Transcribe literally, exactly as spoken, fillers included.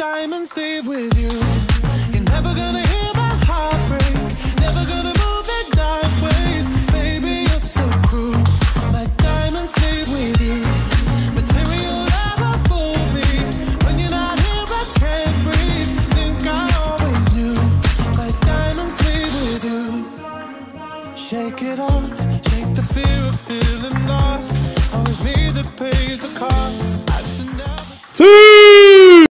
diamonds leave with you. You're never gonna hear my heart break, never gonna move in dark ways. Baby, you're so cruel. My diamonds leave with you. Material never fooled me. When you're not here, I can't breathe. Think I always knew. My diamonds leave with you. Shake it off, shake the fear of feeling lost. Always me that pays the cost. I should never. See?